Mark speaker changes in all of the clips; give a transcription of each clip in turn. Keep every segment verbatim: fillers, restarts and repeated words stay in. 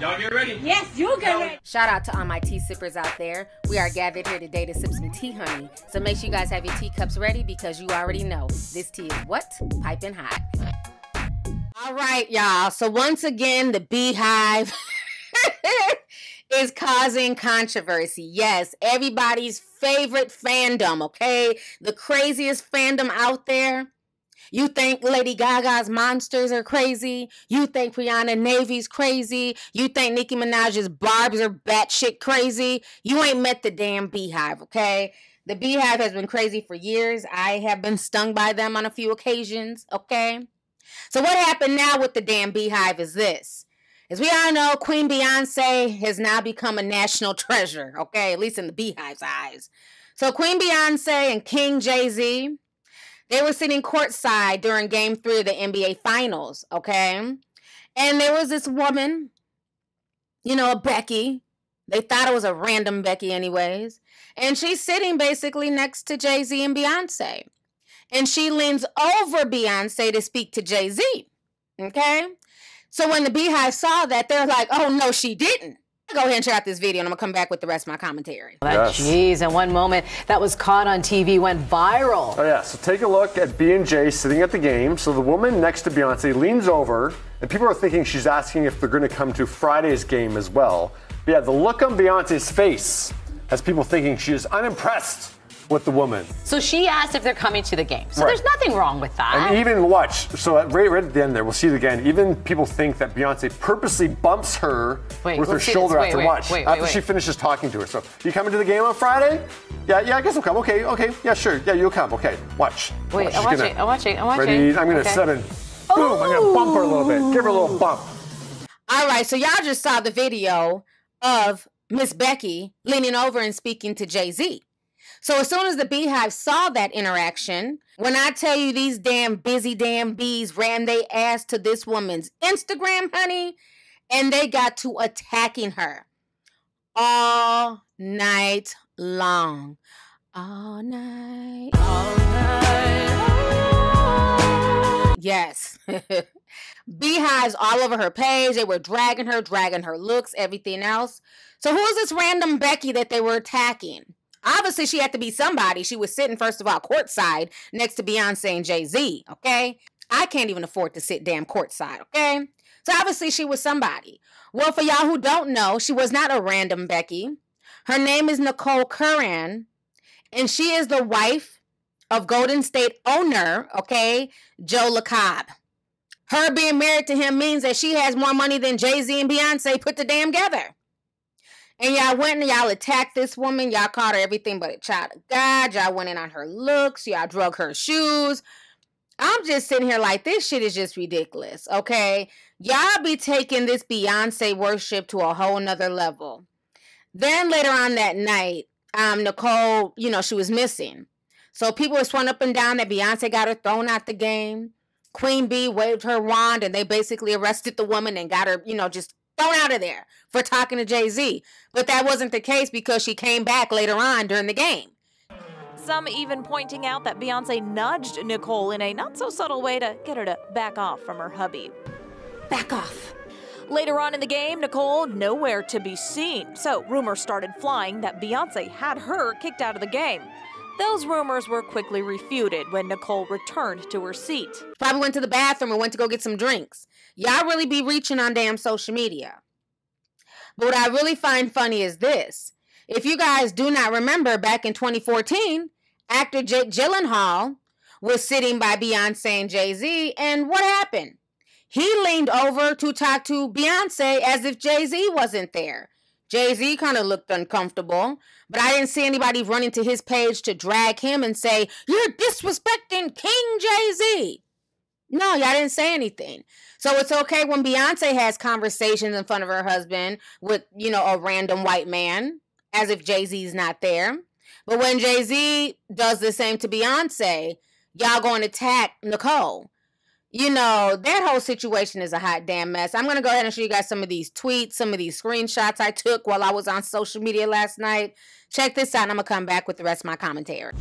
Speaker 1: Y'all get ready.
Speaker 2: Yes, you get ready.
Speaker 3: Shout out to all my tea sippers out there. We are gathered here today to sip some tea, honey. So make sure you guys have your teacups ready because you already know this tea is what? Piping hot. All right, y'all. So once again, the Beehive is causing controversy. Yes, everybody's favorite fandom, okay? The craziest fandom out there. You think Lady Gaga's monsters are crazy? You think Rihanna Navy's crazy? You think Nicki Minaj's barbs are batshit crazy? You ain't met the damn Beehive, okay? The Beehive has been crazy for years. I have been stung by them on a few occasions, okay? So what happened now with the damn Beehive is this. As we all know, Queen Beyonce has now become a national treasure, okay? At least in the Beehive's eyes. So Queen Beyonce and King Jay-Z, they were sitting courtside during game three of the N B A Finals, okay? And there was this woman, you know, Becky. They thought it was a random Becky anyways. And she's sitting basically next to Jay-Z and Beyonce. And she leans over Beyonce to speak to Jay-Z, okay? So when the Beehive saw that, they're like, oh, no, she didn't. Go ahead and check out this video, and I'm going to come back with the rest of my commentary.
Speaker 4: Yes. Jeez, and one moment that was caught on T V went viral.
Speaker 5: Oh, yeah, so take a look at B and J sitting at the game. So the woman next to Beyonce leans over, and people are thinking she's asking if they're going to come to Friday's game as well. But yeah, the look on Beyonce's face has people thinking she is unimpressed with the woman.
Speaker 4: So she asked if they're coming to the game. So
Speaker 5: right.
Speaker 4: There's nothing wrong with that.
Speaker 5: And even watch, so at, right, right at the end there, we'll see it again. Even people think that Beyonce purposely bumps her
Speaker 4: wait,
Speaker 5: with
Speaker 4: we'll
Speaker 5: her shoulder
Speaker 4: wait,
Speaker 5: after
Speaker 4: wait,
Speaker 5: watch.
Speaker 4: wait, wait,
Speaker 5: after
Speaker 4: wait.
Speaker 5: she finishes talking to her. So, you coming to the game on Friday? Yeah, yeah, I guess I'll come. Okay, okay, yeah, sure. Yeah, you'll come. Okay, watch.
Speaker 4: Wait,
Speaker 5: watch.
Speaker 4: I'm watching, gonna, I'm watching, I'm watching.
Speaker 5: Ready? I'm gonna
Speaker 4: okay.
Speaker 5: set it. Boom, I'm gonna bump her a little bit. Give her a little bump.
Speaker 3: All right, so y'all just saw the video of Miss Becky leaning over and speaking to Jay-Z. So as soon as the Beehive saw that interaction, when I tell you these damn busy damn bees ran they ass to this woman's Instagram, honey, and they got to attacking her all night long. All night, all night. Yes. Beehives all over her page. They were dragging her, dragging her looks, everything else. So who is this random Becky that they were attacking? Obviously, she had to be somebody. She was sitting, first of all, courtside next to Beyonce and Jay-Z, okay? I can't even afford to sit damn courtside, okay? So obviously, she was somebody. Well, for y'all who don't know, she was not a random Becky. Her name is Nicole Curran, and she is the wife of Golden State owner, okay, Joe LaCob. Her being married to him means that she has more money than Jay-Z and Beyonce put the damn together. And y'all went and y'all attacked this woman. Y'all called her everything but a child of God. Y'all went in on her looks. Y'all drug her shoes. I'm just sitting here like, this shit is just ridiculous, okay? Y'all be taking this Beyonce worship to a whole nother level. Then later on that night, um, Nicole, you know, she was missing. So people were sworn up and down that Beyonce got her thrown out the game. Queen Bee waved her wand and they basically arrested the woman and got her, you know, just thrown out of there for talking to Jay-Z. But that wasn't the case because she came back later on during the game.
Speaker 6: Some even pointing out that Beyonce nudged Nicole in a not-so-subtle way to get her to back off from her hubby.
Speaker 3: Back off.
Speaker 6: Later on in the game, Nicole nowhere to be seen, so rumors started flying that Beyonce had her kicked out of the game. Those rumors were quickly refuted when Nicole returned to her seat.
Speaker 3: Probably went to the bathroom and went to go get some drinks. Y'all really be reaching on damn social media. But what I really find funny is this. If you guys do not remember, back in twenty fourteen, actor Jake Gyllenhaal was sitting by Beyonce and Jay-Z, and what happened? He leaned over to talk to Beyonce as if Jay-Z wasn't there. Jay-Z kind of looked uncomfortable, but I didn't see anybody running to his page to drag him and say, "You're disrespecting King Jay-Z." No, y'all didn't say anything. So it's okay when Beyonce has conversations in front of her husband with, you know, a random white man, as if Jay-Z's not there. But when Jay-Z does the same to Beyonce, y'all going to attack Nicole. You know, that whole situation is a hot damn mess. I'm going to go ahead and show you guys some of these tweets, some of these screenshots I took while I was on social media last night. Check this out, and I'm going to come back with the rest of my commentary.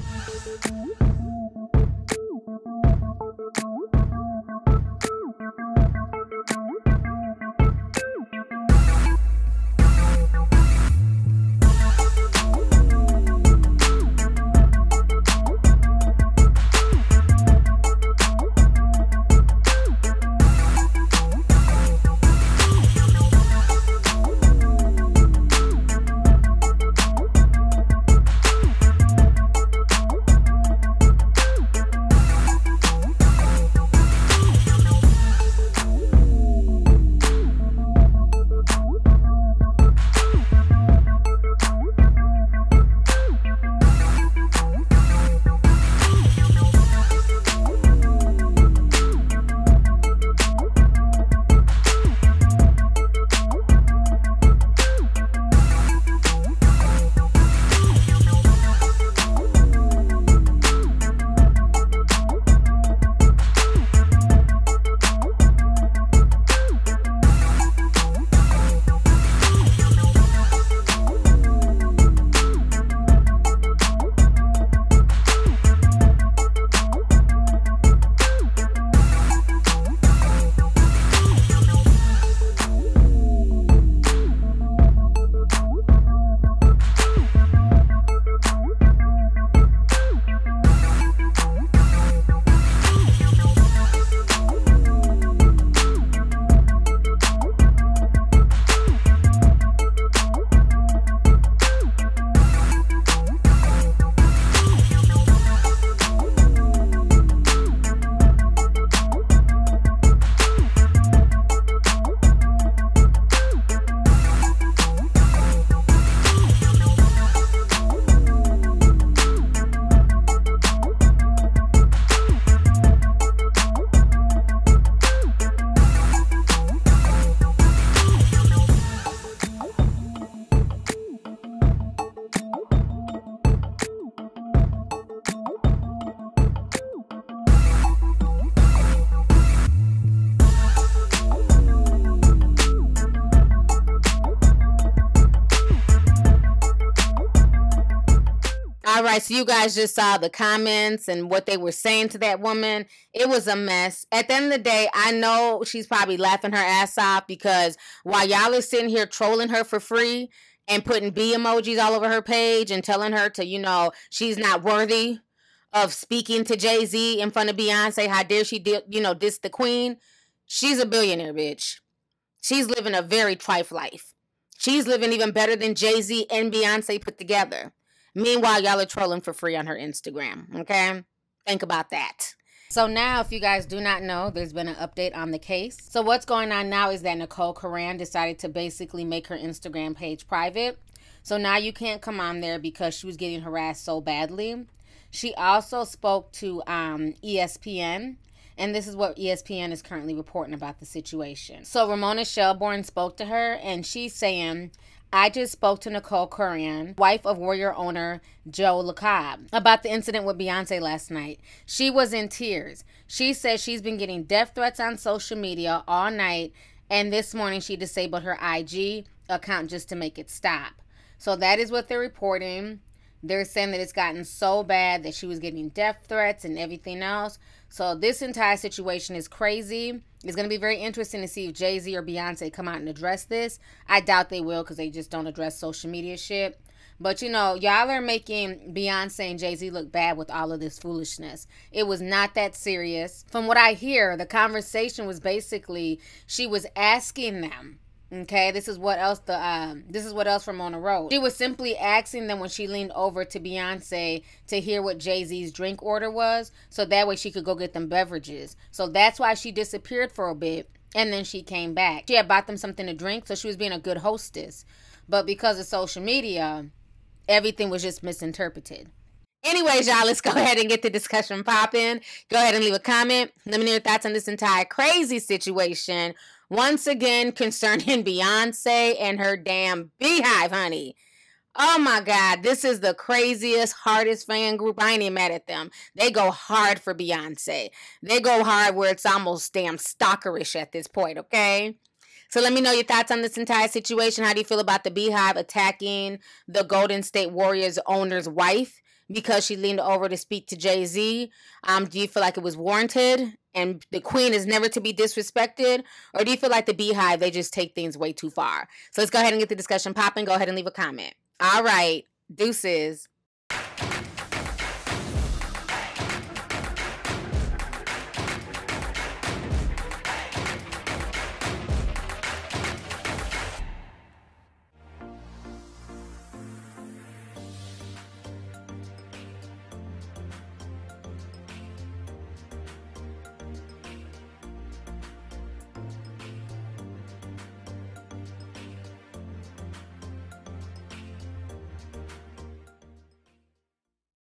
Speaker 3: right, so you guys just saw the comments and what they were saying to that woman. It was a mess. At the end of the day, I know she's probably laughing her ass off because while y'all are sitting here trolling her for free and putting B emojis all over her page and telling her to, you know, she's not worthy of speaking to Jay-Z in front of Beyonce. How dare she, di- you know, diss the queen? She's a billionaire, bitch. She's living a very trife life. She's living even better than Jay-Z and Beyonce put together. Meanwhile, y'all are trolling for free on her Instagram, okay? Think about that. So now, if you guys do not know, there's been an update on the case. So what's going on now is that Nicole Curran decided to basically make her Instagram page private. So now you can't come on there because she was getting harassed so badly. She also spoke to um, E S P N. And this is what E S P N is currently reporting about the situation. So Ramona Shelburne spoke to her, and she's saying, I just spoke to Nicole Curran, wife of Warrior owner Joe LaCob, about the incident with Beyonce last night. She was in tears. She says she's been getting death threats on social media all night, and this morning she disabled her I G account just to make it stop. So that is what they're reporting. They're saying that it's gotten so bad that she was getting death threats and everything else. So this entire situation is crazy. It's going to be very interesting to see if Jay-Z or Beyonce come out and address this. I doubt they will because they just don't address social media shit. But, you know, y'all are making Beyonce and Jay-Z look bad with all of this foolishness. It was not that serious. From what I hear, the conversation was basically she was asking them. Okay, this is what else the um this is what else Ramona wrote. She was simply asking them when she leaned over to Beyonce to hear what Jay-Z's drink order was, so that way she could go get them beverages. So that's why she disappeared for a bit, and then she came back. She had bought them something to drink, so she was being a good hostess. But because of social media, everything was just misinterpreted. Anyways, y'all, let's go ahead and get the discussion popping. Go ahead and leave a comment. Let me know your thoughts on this entire crazy situation. Once again, concerning Beyonce and her damn Beehive, honey. Oh my God, this is the craziest, hardest fan group. I ain't even mad at them. They go hard for Beyonce. They go hard where it's almost damn stalkerish at this point, okay? So let me know your thoughts on this entire situation. How do you feel about the Beehive attacking the Golden State Warriors owner's wife because she leaned over to speak to Jay-Z? Um, do you feel like it was warranted and the queen is never to be disrespected? Or do you feel like the Beehive, they just take things way too far? So let's go ahead and get the discussion popping. Go ahead and leave a comment. All right. Deuces.